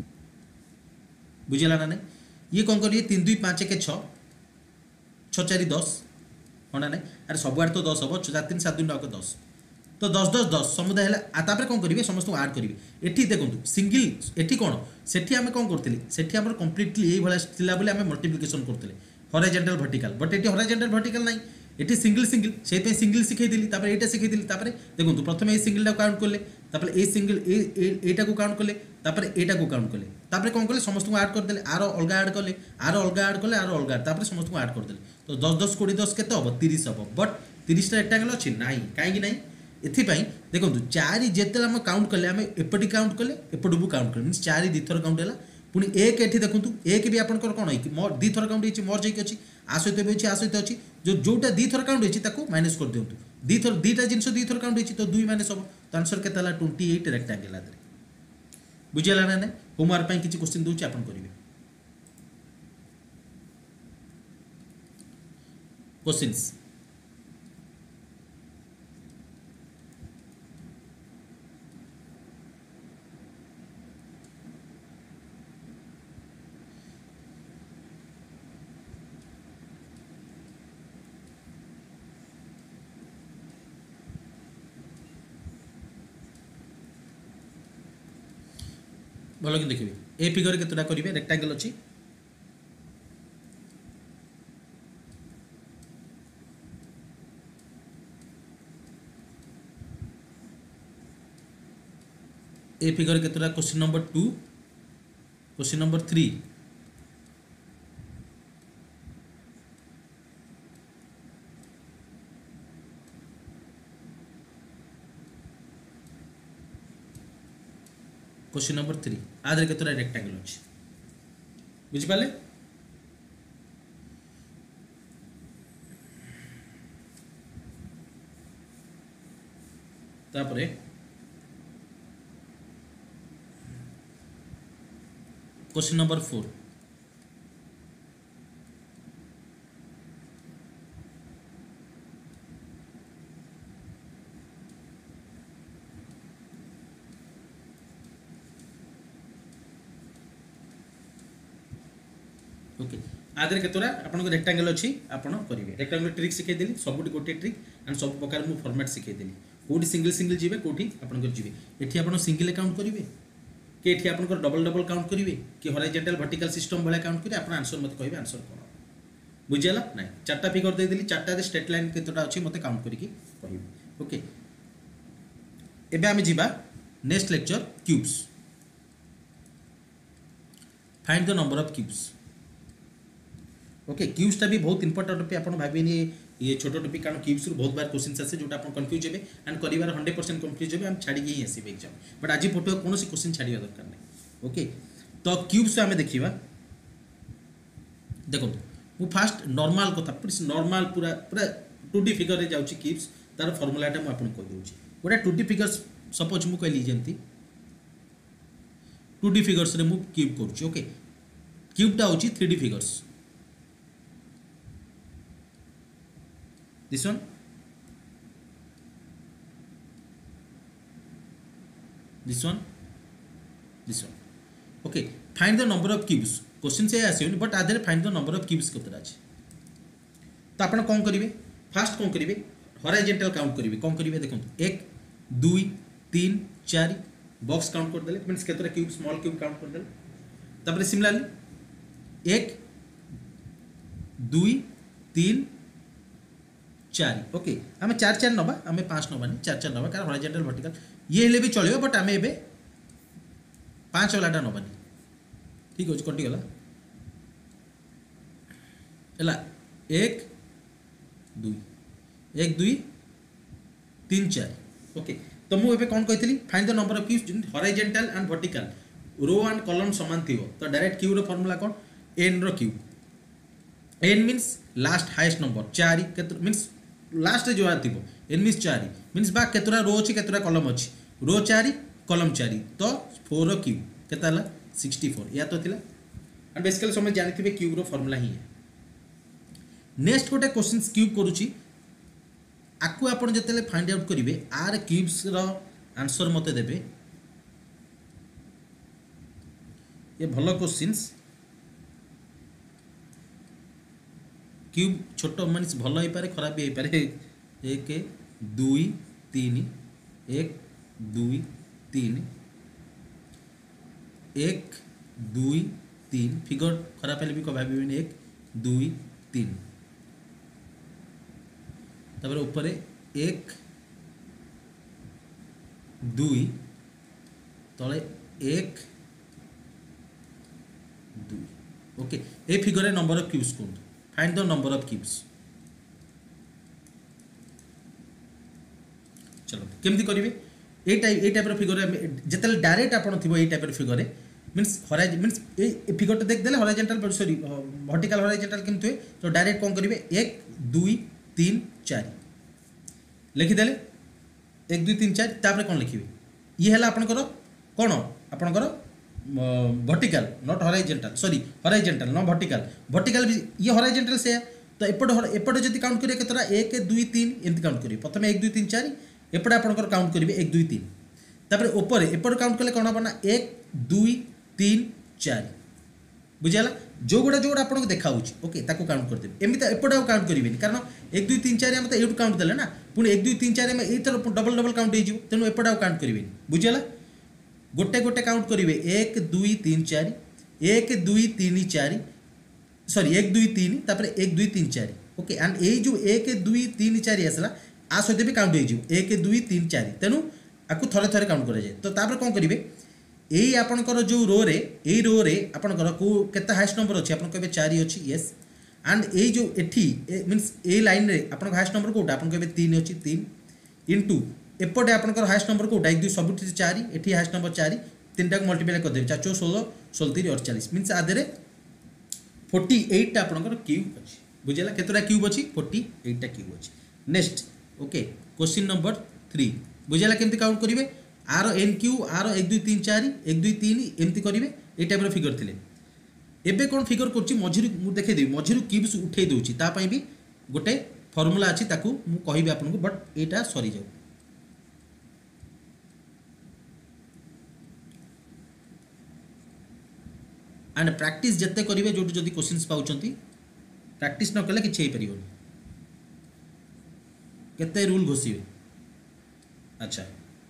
Speaker 1: बुझेगा ना नहीं ये कौन करिए तीन दुई पाँच एक छः छः चार दस हाँ ना नहीं अरे सब आड़ तो दस हम चार तीन सात दुई नौ के दस तो दस दस दस समुदाय है कौन करेंगे समस्त ऐड करेंगे एटी देखो सिंगल एटी कौन से आम कौन करते से आम कम्प्लीटली ये आम मल्टीप्लिकेशन करते हॉरिजॉन्टल वर्टिकल बट ये हॉरिजॉन्टल वर्टिकल नहीं ये सिंगल सिंगल से सिंगल शिखेदी ये शिखेदी देखो प्रथम ये सिंगल काउंट कले ये सिंगल एटा को काउंट कले एटा को काउंट कले कौन कले समस्त ऐड करदे आर अलग ऐड कले आर अलग ऐड कले आर अलग समस्त ऐड करदे तो दस दस कोड़े दस के हम तीस हम बट तीस रेक्टांगल अच्छी ना कहीं ना एपाई देखो चार जिते आम काउंट कले आम एपटी काउंट कले एपट को काउंट कले मीन चार दी थर काउंट है पुणी एक ये देखूँ एक भी आपंकर कौन है दी थर काउंट होती मर्ज होगी अच्छी आ सहित भी अच्छी आ सहित अच्छी जो जोटा दी थर काउंट होती माइनस कर दिंतु दी थर दीटा जिन दी थर काउंट होती तो दुई माइनस हम तो आंसर के ट्वेंटी एट रेक्टांगल आदि बुझेगा ना ना होमवर्क किसी क्वेश्चन दूसरी आप करेंगे क्वेश्चंस भल कि देखिए ए फिगर केतटा करेंगे रेक्टांगल अच्छी ए फिगर केतटा question number two question number three question number three आधे केतटा रेक्टांगल अच्छी बुझिपारे तापरे क्वेश्चन नंबर फोर ओके आधे केतटा आपन रेक्टांगल अच्छी आपन करेंगे रेक्टांगल ट्रिक शिखेदेली सबुटी गोटे ट्रिक एंड सब प्रकार मु फॉर्मेट शिखेदेली कौटी सिंगल सिंगल जी कौटी आपन जी एठी आपन सिंगल काउंट करेंगे कि एठी आपन डबल डबल काउंट करेंगे कि हॉरिजॉन्टल वर्टिकल सिस्टम भाया काउंट करेंगे आपन आंसर मत कहबे आंसर कौन बुझेगा ना चार्टा फिगर देदेली चार्टा स्ट्रेट लाइन केतटा अच्छी मत काउंट करके कहबे ओके एबे आमे जिबा next lecture cubes find the number of cubes okay क्यूब्सटा भी बहुत इंपोर्टेंट पे आप भाविनी ये छोट टॉपिक कारण क्यूब्स बहुत बार क्वेश्चन आसे जोटा आप कन्फ्यूज हे एंड कर हंड्रेड परसेंट कन्फ्यूज हे हम छाड़ी ही आसवे एग्जाम बट आज फोटो कौन क्वेश्चन छाड़ा दरकार नहीं ओके तो क्यूब्स आम देखा देखो मु फास्ट नॉर्मल कथा नॉर्मल पूरा पूरा टू डी फिगर रे जाउची क्यूब्स तार फॉर्मूलाटा मु आपन कह दूची गोटे टू डी फिगर्स सपोज मु कहली जेंती टू डी फिगर्स रे मु क्यूब करूची ओके क्यूबटा होची three D figures this one this one this one okay find the number of cubes question से आसियोनी बट आधे find the number of cubes केतरा अछि तो आपण कोन करिवे फास्ट कोन करिवे हॉरिजॉन्टल काउंट करिवे कोन करिवे देखो एक दुई तीन चार बॉक्स काउंट कर देले मींस केतरा क्यूब स्मॉल क्यूब काउंट कर देले तापर सिमिलरली एक दुई तीन चार ओके आम चार चार नवा आम पाँच नवा नहीं चार चार नवा कारण हॉरिजॉन्टल वर्टिकल ये हेले भी चलियो बट आम एबे पाँच वालाटा नवानी ठीक अच्छे कटिगला है एक दुई एक दुई तीन चार ओके तो मुझे कौन कही find the number of cubes horizontal and vertical row and column समान थी तो डायरेक्ट क्यू रो फॉर्मूला कौन N row cube N means last highest number चार मीन्स लास्ट जो थी एन मीन्स चार मीन्स बा केतरा रो अच्छी केतरा कॉलम अच्छी रो चार कॉलम चार तो फोर रो क्यूब केता सिक्सटी फोर या तो थिला एंड बेसिकली समझ जानी क्यूब रो फॉर्मूला ही है नेक्स्ट गोटे क्वेश्चन क्यूब करुच्ची आपको आप जो फाइंड आउट करेंगे आर क्यूब्स रो आंसर मत देवे ये भल क्वेश्चंस क्यूब छोट मीन्स भल हो पारे खराब भी हो पारे एक दुई तीन एक दुई तीन एक दुई तीन फिगर खराब है भी कह भाव एक दुई तीन तापर ऊपर एक दुई तले एक दुई ओके ए फिगर नंबर ऑफ क्यूब्स कौन find the number of cubes चलो केमती करेंगे ये टाइप ये टाइप फिगर जिते डायरेक्ट आपन थी ये टाइप फिगर मीन्स हराइज मीन्स ये फिगर देखदेले हॉरिजॉन्टल सॉरी वर्टिकल हॉरिजॉन्टल केमती हुए तो डायरेक्ट कौन करेंगे एक दुई तीन चार लिखिदेले एक दुई तीन चार तापर कौन लिखे ये है आपंकर कौन आपंकर vertical not horizontal sorry horizontal not vertical vertical ये हॉरिजॉन्टल से तो एपट एपट जब काउंट करेंगे केतरा एक दुई तीन एमती काउंट करेंगे प्रथम एक दुई तीन चार एपटे आपंकर काउंट करेंगे एक दुई तीन तापर ऊपर एपट काउंट कले कौन हम ना एक दुई तीन चार बुझीगला जो गुड़ा जो गुड़ा आपको देखा ओके ताको काउंट करदेवे एमती एपटे आउ काउंट करेंगे कारण एक दुई तीन चार आम तो ये काउंट देले ना पुणी एक दुई तीन चार आम ये डबल डबल काउंट हो तेणु एपटे आउ काउंट करेंगे बुझीगला गोटे गोटे काउंट करेंगे एक दुई तीन चार एक दुई तीन चार सॉरी एक दुई तीन तापर एक दुई तीन चार ओके एंड ये जो एक दुई तीन चार आसला आ सहित भी काउंट हो एक दुई तीन चार तेणु आपको थरे थरे काउंट कराए तो तापर कौन करेंगे यही आपणकर जो रो रे यही रो रे आपणकर को केते हाईएस्ट नंबर अच्छी आप कहे चार अच्छी येस एंड ये जो एठी मीन्स ए लाइन रे आपन हाईएस्ट नंबर कोटा आपन कहे तीन अच्छी तीन इंटू एपटे आपंकर हाईएस्ट नंबर कोटा एक दुई सब चार एटी हाईएस्ट नंबर चार तीन टाक मल्टीप्लाई करदे चार चौ षोल षोल तीन अड़चाश मीन्स आधे फोर्टी एट आपंकर क्यूब अच्छी बुझेगा केतटा क्यूब अच्छी फोर्टी एटा क्यूब अच्छी next okay question number three बुझेगा केमती काउंट करेंगे आर एन क्यू आर एक दुई तीन चार एक दुई तीन एमती करेंगे ये टाइप फिगर थे एबे कौन फिगर कर मझिरू मुझे देखदेवी मझिरू क्यूब्स उठे दूसरी तापाई भी गोटे फर्मूला अच्छी ताकू मु कहबी आपको बट यहाँ सरी जाऊ एंड प्रैक्टिस जिते करेंगे जो जब क्वेश्चन पाँच प्रैक्टिस न कले कि पार केते रूल घोषिबे अच्छा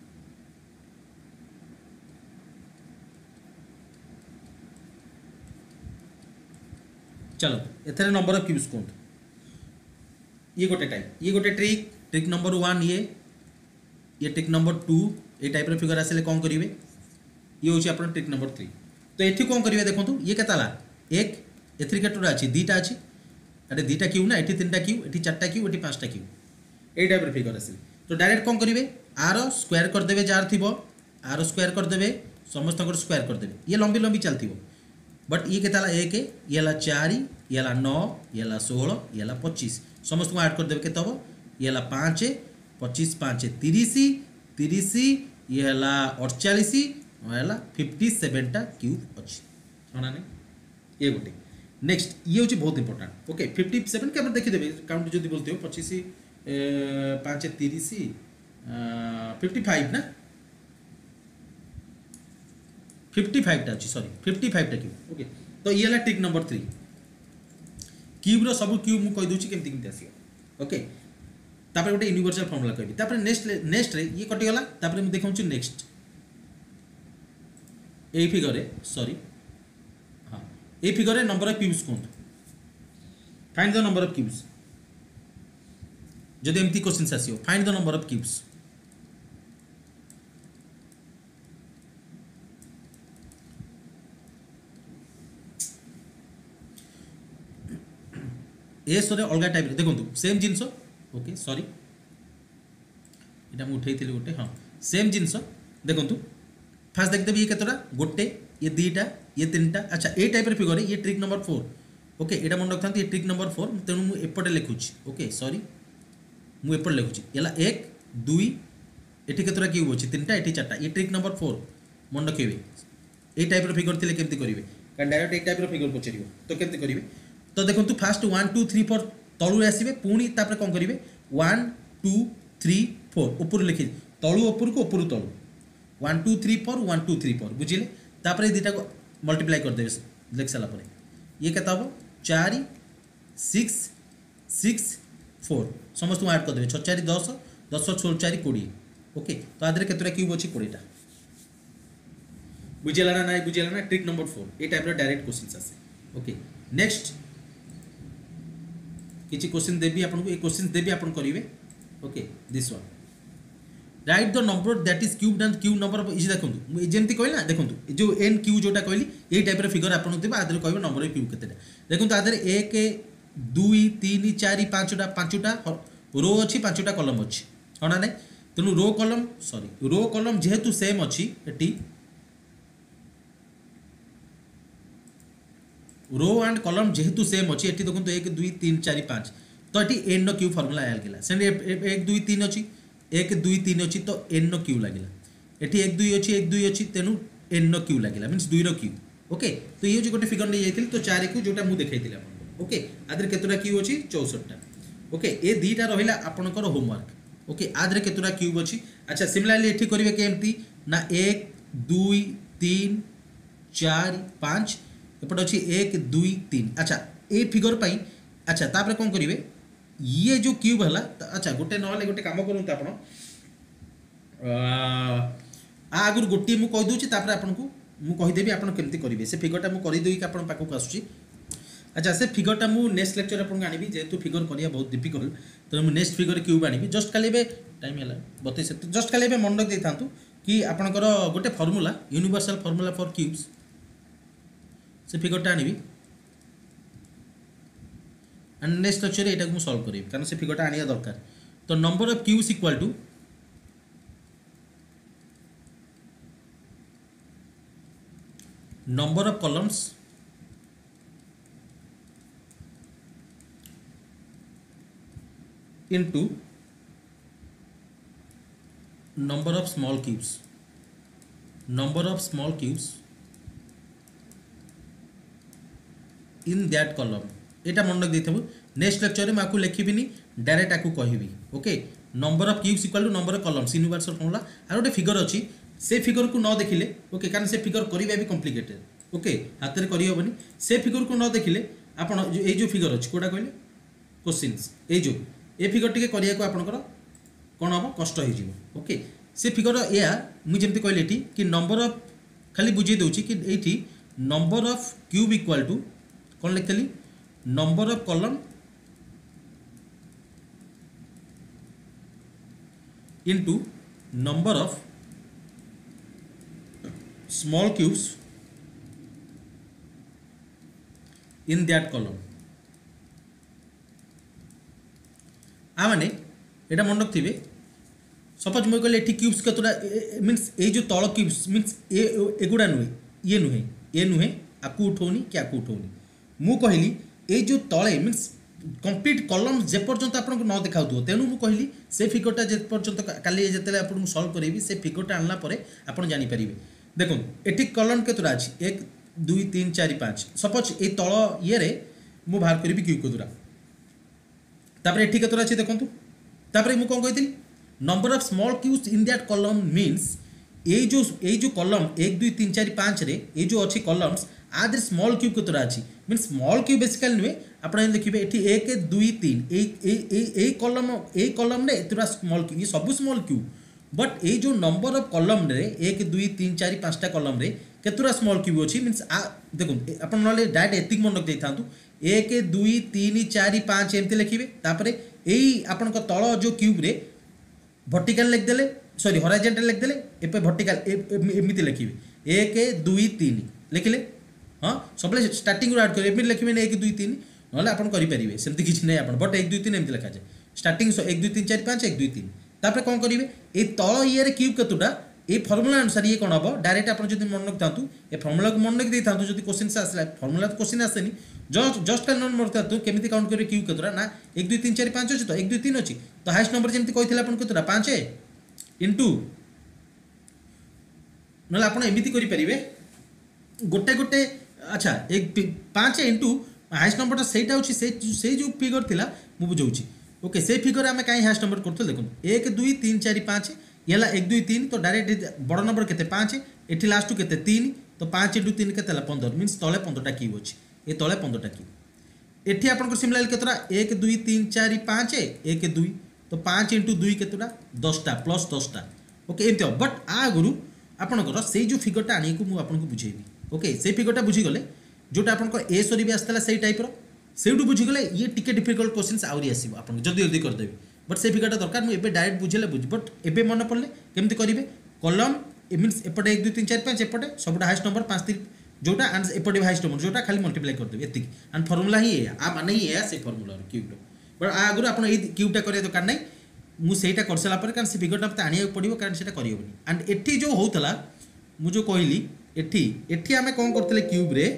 Speaker 1: चलो एथरे नंबर ऑफ क्यूब्स कौन ये गोटे टाइप ये गोटे ट्रिक ट्रिक नंबर वन ये ये ट्रिक नंबर टू ये टाइप फिगर आसे कौन करेंगे ये हूँ आप ट्रिक नंबर थ्री तो ये कौन करेंगे देखो ये केताला एक एथ्री केतोटा अच्छी दीटा अच्छी एटे दुईटा क्यू ना एटी तीन क्यू एटी चार्टा क्यू एटी पाँचटा क्यू यही टाइप फिगर आसे तो डायरेक्ट कौन करेंगे आर स्क्वायर करदे जार थी आर स्क्वायर करदे समस्त स्क्वायर करदे ये लंबी लंबी चलती बट ये केता एक ये चार ये नौ ये षोल ये पच्चीस समस्त को ऐड करदे के ये पाँच पच्चीस पाँच तीस तीस ये अड़चाश है फिफ्टी सेवेनटा क्यूब अच्छी हाँ नहीं ये गोटे नेक्स्ट ये हूँ बहुत इंपोर्टाट ओके फिफ्टी सेवेन के देखीदे काउंट जो बोलते हो पच्चीस पाँच तीस फिफ्टी फाइव ना फिफ्टी फाइव टा अच्छी सॉरी फिफ्टी फाइव टा क्यूब ओके तो ये है ट्रिक नंबर थ्री क्यूब्र सब क्यूब मुझे कहीदे केमती केमती आस ओके तापर गोटे यूनिवर्सल फॉर्मूला कहबी तापर नेक्स्ट नेक्स्ट रे ये कटिगला तापर मुझे देखा नेक्स्ट ए फिगर सॉरी हाँ ए फिगर नंबर ऑफ क्यूब्स कहूँ find the number of cubes जदि एमती क्वेश्चन आसियो find the number of cubes ए सरे अलग टाइप देखो सेम जिनस ओके सॉरी यहाँ मुझे उठे गोटे हाँ सेम जिनस देखो फास्ट देखदेवी ये केतटा गोटे ये दुईटा ये तीन टा अच्छा ये टाइप फिगर ये ट्रिक नंबर फोर ओके यहाँ मन रखता ये ट्रिक नंबर फोर तेणु मुझे एपटे लिखुची ओके सॉरी मुझे एपटे लिखुची ये एक दुई ये केतटा क्यूब अच्छी तीन टा ये चार्टा ये ट्रिक नंबर फोर मन रखे ये टाइप फिगर थे केमती करेंगे कारण डायरेक्ट ये टाइप फिगर पचार तो केमती करेंगे तो देखो first one two three four तलू आसवे पुणी तापर कौन करेंगे वन टू थ्री फोर ऊपर लिखी तलू ऊपर को ऊपर तलू one two three four one two three four बुझे तापर दुटा को मल्टीप्लाई करदे लिख सारापर ये क्या हम चार सिक्स सिक्स फोर समस्त को ऐड करदे छ चार दस दस छो चार कोड़े ओके तो आधे केतटा क्यूब अच्छी कोड़ेटा बुझेगा ना ना बुझेगा ना ट्रिक नंबर फोर ये टाइप डायरेक्ट क्वेश्चन आसे ओके नेक्स्ट किसी क्वेश्चन देवी आपन को एक क्वेश्चन देवी आपन करिवे okay this one right the number that is cubed and cube number of is देखंतु जेमती कहला देखंतु जो एन क्यू जोटा कहली एई टाइप रे फिगर आपन देबा आदरे कहबे नंबर ऑफ क्यूब केतेटा देखंतु आदरे एक दुई तीन चार पांचटा पांचटा रो अछि पांचटा कॉलम अछि हना नै तेनु row column sorry row column जेहेतु सेम अछि एटी रो एंड कॉलम जेहेतु सेम अच्छी एटी देखो एक दुई तीन चार पाँच तो ये एन नो क्यू फर्मूला आगे से एक दुई तीन अच्छी एक दुई तीन अच्छी तो एन नो क्यू लगे ये एक दुई अच्छी एक दुई अच्छी तेणु एन नो क्यू लगे मीनस दुई क्यू ओके तो ये जो गोटे फिगर नहीं जाती तो चार क्यू जोटा मुझे देखी ओके आदि केतटा क्यू अच्छी चौसठटा ओके ये दुईटा रहा आपंकर होमवर्क ओके आदि केतटा क्यूब अच्छी अच्छा सिमिलारली ये करेंगे केमती ना एक दुई तीन चार पाँच एपटे अच्छी एक दुई तीन अच्छा ये फिगर पाई अच्छा तापर कौन करेंगे ये जो क्यूब है अच्छा गोटे ना गोटे कम करूँ आप आगुरी गोटे मुझे कहीदे आपन को मुझेदेवी आप केमती करेंगे से फिगरटा मुझे करदेक आप पाखक आसूँ अच्छा से फिगरटा मुझे नेक्स्ट लेक्चर आपको आनी जेहेतु फिगर करा बहुत डिफिकल्ट तो मुझे नेक्स्ट फिगर क्यूब आनी जस्ट खाली टाइम है बतई जस्ट खाली मन रखी था कि आपंकर गोटे formula universal formula for cubes से फिगरटा आनी एंड नेक्स्ट लेक्चर ये मुझे सल्व करी कारण से फिगरटा आनिया दरकार तो number of cubes equal to number of columns into number of small cubes number of small cubes in that column एटा मन रख देथबो नेक्स्ट लेक्चर में आपको लिखिबिनी डायरेक्ट आपको कहबी okay number of cubes equal to number of columns universal formula आर गोटे figure अच्छी से फिगर को न देखिले ओके कारण से फिगर करबा भी कॉम्प्लिकेटेड ओके हाथ में करहबनी से फिगर को न देखिले आपण ये जो फिगर अच्छी कोटा कहले क्वेश्चंस ये जो ए फिगर टिके करिया को आपनकर कोन हम कष्ट हो जिवो ओके से फिगर या मुझे जमती कहले एठी कि नंबर ऑफ खाली बुझे दोची कि एठी number of cube equal to कौन लिखली number of column into number of small cubes in that column आ माने एटा मन रखिथे सपोज मुझे कहले क्यूब्स कतटा मीन्स ये जो तल क्यूब्स मीन्स ए एगुड़ा नुहे ये नुहे ये नुहे आपको उठौनी कि आपको उठौनी मु कहली ये जो तले मीन्स कंप्लीट कलम जेपर्यंत आपको न देखा तेणु मुझे कहली से फिगरटा जेपर्यंत काली जिते आपको सल्व करेबी से फिगरटा आनला परे आप जानीपारे देखो एटी कलम केतुरा अच्छी एक दुई तीन चार पाँच सपोज ये तल ये मु बाहर करी क्यूब केतुरा तापर एटी केतुरा अच्छी देखो तापर मुझे कौन कही number of small cubes in that column means ये जो ये जो कॉलम एक दुई तीन चार पाँच रे ये जो अच्छी कॉलम्स आदि स्मॉल क्यूब केतुरा अच्छी मीन स्मॉल क्यूब बेसिकली नुहे आप देखिए ये एक दुई तीन ये कॉलम ये कॉलम रे एतुरा स्मॉल क्यूब ये सब स्मॉल क्यूब बट ये जो नंबर ऑफ कॉलम रे एक दुई तीन चार पाँचटा कॉलम रे केतुरा स्मॉल क्यूब अच्छी मीन्स देखो आप डायरेक्ट एतिक मन रखी था एक दुई तीन चार पाँच एमती लिखिए तापर यही आपण तल जो क्यूब रे वर्टिकल लिखदेले सॉरी हॉरिजॉन्टल लिखदेले एपे वर्टिकल एमती लिखिए एक दुई तीन लिखिले हाँ सब स्टार्टिंग ऐड करेंगे एमती लिखिए एक दुई तीन ना आप करेंगे सेमती किसी नहीं आप बट एक दुई तीन एमती लिखा जाए स्टार्टिंग एक दुई तीन चार पाँच एक दुई तीन तापर कौन करेंगे ये तल ये क्यूब केतुटा ये फर्मुला अनुसार ये कौन हम डायरेक्ट आप मन रखी था ये फर्मुला को मन रखी था जो क्वेश्चन से आसला फर्मुला तो क्वेश्चन आसेनी जस्ट जस्ट का मन रखता केमी काउंट करेंगे क्यूब केतुरा ना एक दुई तीन चार पाँच अच्छी तो एक दुई तीन अच्छी तो हाइस्ट नंबर जमी कही आप केतुरा पाँच इंटू ना आप एमती गोटे गोटे अच्छा एक पाँच इंटू हाइस्ट नंबर सहीटा हूँ से जो फिगर थी मुझे बुझाऊँ ओके से फिगर आम कहीं हाइस्ट नंबर करते देखो एक दुई तीन चार पाँच ये एक दुई तीन तो डायरेक्ट बड़ नंबर के पाँच ये लास्ट के तीन तो पाँच इंटू तीन के पंदर मीन्स तले पंद्रहटा क्यूब अच्छी ये तले पंद्रहटा क्यूब एटी आप सिमिलर केतरा एक दुई तीन चार पाँच एक दुई तो पाँच इंटू दुई केतरा दसटा प्लस दसटा ओके एमती बट आगुरी आपंकर से जो फिगरटा आने को मुझे बुझेबी ओके से फिगरटा बुझीगले जोटा आप ए सरी भी आसला से टाइप्र से बुझीगले ये टिके डिफिकल्ट क्वेश्चन आहरी आसो आप जल्दी जल्दी करदेवी बट से फिगरटा दरकार मुझे डायरेक्ट बुझेले बुझ बट एबे मन पड़े केमती करेंगे कलम मीन्स एपटे एक दुई तीन चार पाँच एपटे सब हाइस्ट नंबर पाँच तीन जोटा एंड एपटे हाइस्ट नंबर जोटा खाली मल्टीप्लाई करदेवी एति एंड फर्मुला ही आ माने ही है से फर्मुला क्यूब बट आगुरी आप क्यूबटा करिया दरकार नहीं मुझे कर सारा कारण से फिगरटा मत आने पड़ो कारण से करहबनी एंड एटी जो होता मुझे कहली एटी एटी आम कौन करते क्यूब रे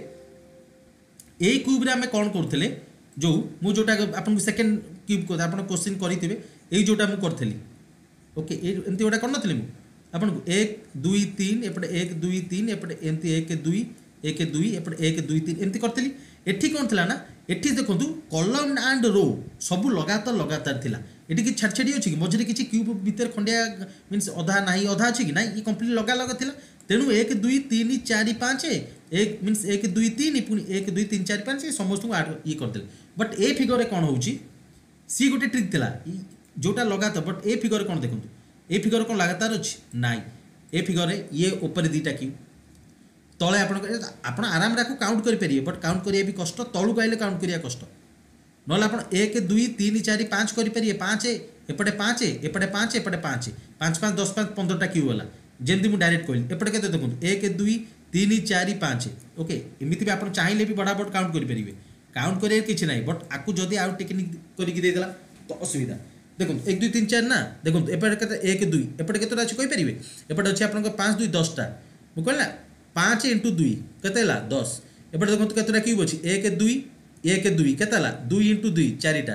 Speaker 1: ए क्यूब रे आम कौन करते जो मु जोटा आपको सेकेंड क्यूब को आप क्वेश्चन करेंगे यही जोटा मुझे करी ओके एमती गोटा कर नी आपन एक दुई तीन एपटे एक दुई तीन एपटे एमती एक दुई एक दुई एपटे एक दुई तीन एमती करी एठी कौन थी ना एठी देखो कलम एंड रो सब लगातार लगातार थिला एटी कि छाड़ छाड़ी अच्छी कि मझे किसी क्यूब भितर खंडिया मीन्स अधा ना अधा अच्छी कि ना ये कम्प्लीट लगा लगा थिला तेणु एक दुई तीन चार पाँच एक मीन्स एक दुई तीन पुणी एक दुई तीन चार पाँच समस्त को आड ये करदे बट ए फिगर कौन हो सी गोटे ट्रिक थिला जोटा लगातार बट ए फिगर कौन देखो ए फिगर कौन लगातार अच्छी नाई ए फिगर ये ऊपर दुईटा क्यूब तले आप आराम काउंट करेंगे बट काउंट करिए भी कष्ट तलू आइले काउंट करिया कष्ट ना आप एक दुई तीन चार पाँच करेंगे पाँच एपटे पाँच एपटे पाँच एपटे पाँच पाँच पाँच दस पाँच पंद्रहटा क्यूब है जमी मुझे डायरेक्ट कहली एपटे के देखो एक दुई तीन चार पाँच ओके एमती भी आप चाहिए भी बड़ा बड़ काउंट करेंगे काउंट करेंगे किसी ना बट आपको जदि आउ टेक्निक करके तो असुविधा देखो एक दुई तीन चार ना देखो एपटे एक दुई एपटे केतटा अच्छे कहींपारे एपटे अच्छे आप पाँच दुई दसटा मुझे कहला पाँच इंटू दुई के दस एपटे देखो केतटा क्यूब अच्छी एक दुई एक दुई के दुई इंटू दुई चारिटा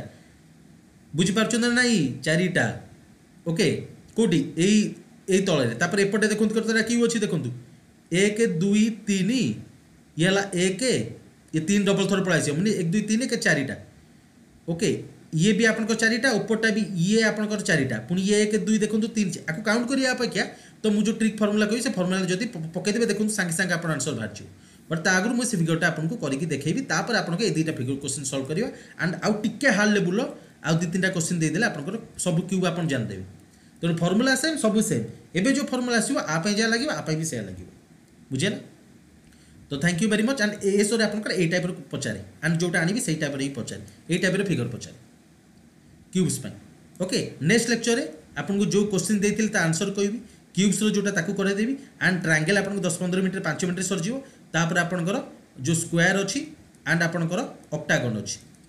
Speaker 1: बुझीपार ना नाई चारिटा ओके कौटी यही तले तापर एपटे देखो केतटा क्यूब अच्छी देखो एक दुई तीन ये एक ये तीन डबल थर पड़ा मैंने एक दुई तीन के चारिटा ओके ये भी आप चारिटा उपरटा भी ये आप चारिटा पुणी ये एक दुई देखो तीन आपको काउंट करिया अपेक्षा तो मुझे ट्रिक फर्मुला कही से फर्मुला जब पकईदे देखो सांगे सांगे आप आंसर बाहर बट आगुरी मुझे फिगरटा आपको करके देखेबी तापर आपको ये दुईटा फिगर क्वेश्चन सल्व करिया एंड आउ टिके हार्ड लेवल आउ दुई तीन क्वेश्चन देदेले आपंकर सब क्यूब आप जानदेवे तेणु फर्मुला सेम सब सेम एबे जो फर्मुला आसो आप जहाँ लगे आप भी से लगे बुझे ना तो thank you very much and ए सर आप टाइप पचारे एंड जोटा आनी से टाइप ही पचारे ये टाइप फिगर पचारे क्यूब्स ओके नेक्स्ट लेक्चर में आपको जो क्वेश्चन देती आंसर कहि क्यूब्स जोटा ताकू करदेवी एंड ट्रायंगल आपको दस पंद्रह मिनट पाँच मिनट सरजी तापर आपंकर जो स्क्वायर अच्छी एंड आपंकर ऑक्टागन अच्छी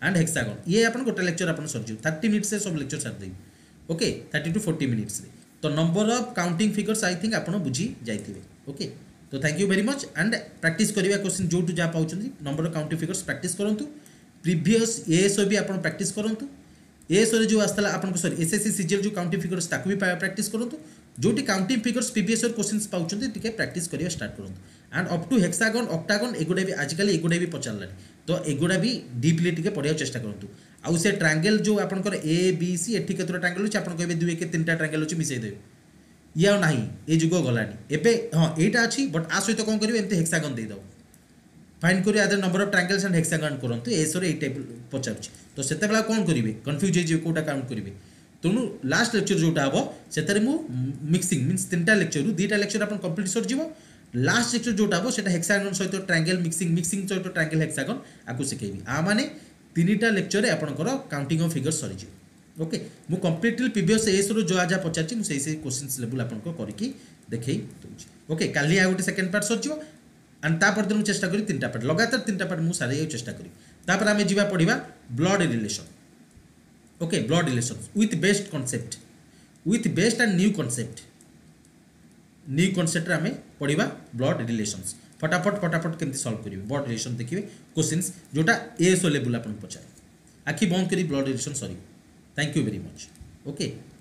Speaker 1: एंड हेक्सागन ये अपन गोटे लेक्चर अपन सर थर्टी मिनिट्स से सब लेक्चर सारी देवी okay thirty two forty minutes रे तो number of counting figures I think आपन बुझी जाइथिबे ओके तो thank you very much and practice करिवा क्वेश्चन जो टू जा पाउछन number of counting figures practice करंतु प्रीवियस एएसओ भी आपन प्रैक्टिस करंतु एएसओ रे जो आस्तला आपन को सॉरी एसएससी सीजीएल जो काउंटिंग फिगर्स ताकू भी प्रैक्टिस करंतु जोटी counting figures previous year questions पाउछन टिके प्रैक्टिस करिवा स्टार्ट करंतु and up to hexagon octagon एगुडा भी आजकल एगुडा भी पचारला तो एगुडा भी डीपली टिके पढ़िया चेष्टा करंतु आउ से ट्रायंगल जो आपनकर ए बी सी एठी केतरा ट्रायंगल अछि आपन कहबे दुई के तीनटा ट्रायंगल अछि मिसै देबे या नाही ए जुग गलानी एबे हां एटा अछि बट आ सहित कोन करिवे एमते हेक्सागन दे दो फाइंड करियो other number of triangles and hexagon करंतु एसो रे ए टाइप पचारछि तो सेते बेला कोन करिवे कंफ्यूज हे जे कोटा काउंट करिवे तेणु लास्ट लेक्चर जोटा हम से मिक्सिंग मीन्स तीन लेक्चर दुईटा लेक्चर आप कंप्लीट सर लास्ट लेक्चर जोटा हम से हेक्सागन सहित ट्रायंगल मिक्सिंग मिक्सिंग सहित ट्रायंगल हेक्सागन आपको शिखेबी आ माने तीनटा लेक्चर आपंकर काउंटिंग ऑफ फिगर सरी ओके मु कंप्लीटली प्रीवियस एस रो जो आज पचारछि से से क्वेश्चंस लेवल आपनको करके देखै दउछि ओके काली आ गोटे सेकंड पार्ट सर एंड तापर दिन चेष्टा करी तीनटा पार्ट लगातार तीनटा पार्ट मु सारे चेष्टा करी तापर आमे जीवा पढ़िबा blood relation okay blood relations with best concept with best and new concept new concept आमे पढ़िबा ब्लड रिलेशंस फटाफट फटाफट केमती सॉल्व करिवे ब्लड रिलेशन देखिए क्वेश्चंस जोटा एएसओ लेवल आपन पचारे आखि बंद करी blood relation sorry thank you very much okay.